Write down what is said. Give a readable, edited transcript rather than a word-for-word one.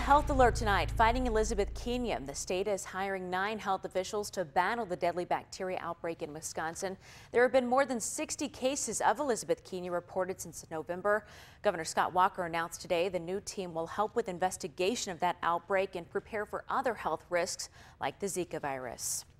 health alert tonight. Fighting Elizabethkingia. The state is hiring 9 health officials to battle the deadly bacteria outbreak in Wisconsin. There have been more than 60 cases of Elizabethkingia reported since November. Governor Scott Walker announced today the new team will help with investigation of that outbreak and prepare for other health risks like the Zika virus.